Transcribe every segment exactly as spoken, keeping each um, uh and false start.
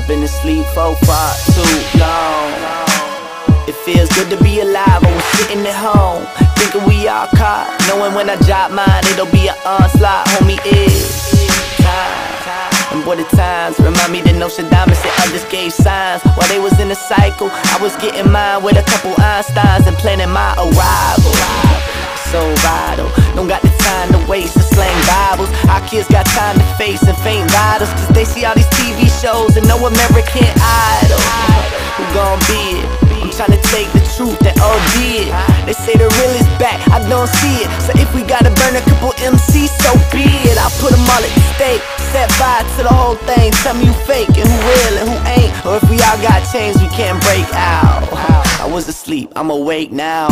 been asleep for far too long. It feels good to be alive. I was sitting at home, thinking we all caught, knowing when I drop mine, it'll be an onslaught. Homie, it's time. And boy, the times remind me that Nostradamus and others gave signs. While they was in the cycle, I was getting mine with a couple Einsteins and planning my arrival. So vital, don't got the time to waste to slang Bibles. Our kids got time to face and faint vitals, cause they see all these T V shows and no American Idol. Who gon' be it? I'm tryna take the truth that all did. They say the real is back, I don't see it. So if we gotta burn a couple M Cs, so be it. I'll put them all at stake, set fire to the whole thing. Tell me who fake and who real and who ain't. Or if we all got chains we can't break out. I was asleep, I'm awake now.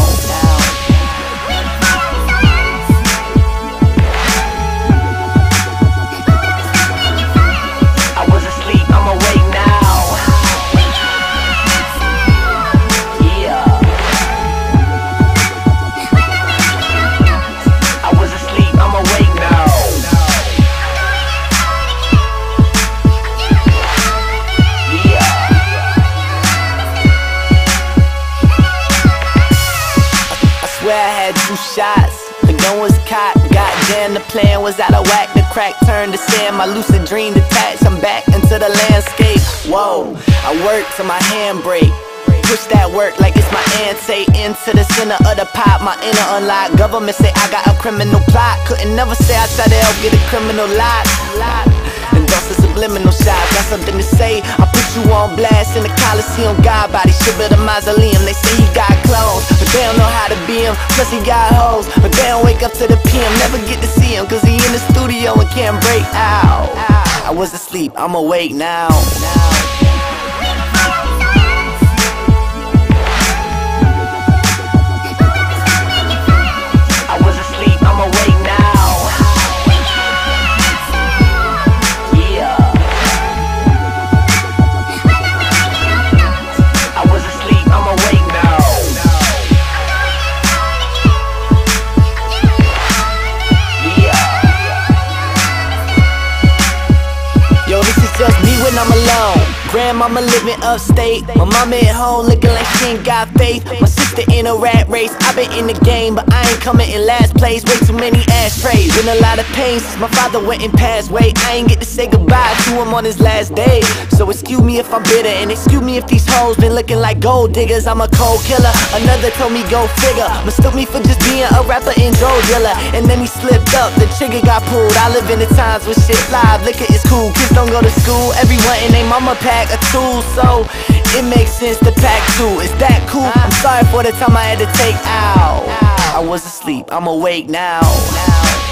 Swear I had two shots, the gun was cocked. Goddamn, the plan was out of whack. The crack turned to sand, my lucid dream detached. I'm back into the landscape. Whoa, I work till my handbrake. Push that work like it's my ante. Into the center of the pot, my inner unlocked. Government say I got a criminal plot. Couldn't never say I tried to help get a criminal locked. And those are subliminal shots, got something to say. I put you on blast in the Coliseum. God body, should build a mausoleum. They say he got clothes, but they don't know how to be him. Plus he got hoes, but they don't wake up to the P M. Never get to see him, cause he in the studio and can't break out. I was asleep, I'm awake now. Just me when I'm alone. Grandmama living upstate, my mama at home looking like she ain't got faith. My sister in a rat race, I been in the game, but I ain't coming in last place. Way too many ashtrays, been a lot of pain since my father went and passed away. I ain't get to say goodbye to him on his last day. So excuse me if I'm bitter, and excuse me if these hoes been looking like gold diggers. I'm a cold killer, another told me go figure. Mistook me for just being a rapper and drug dealer, and then he slipped up, the trigger got pulled. I live in the times when shit live, liquor is cool, kids don't go to school. Everyone in their mama pack a tool, so it makes sense to pack two. Is that cool? I'm sorry for the time I had to take out. I was asleep, I'm awake now.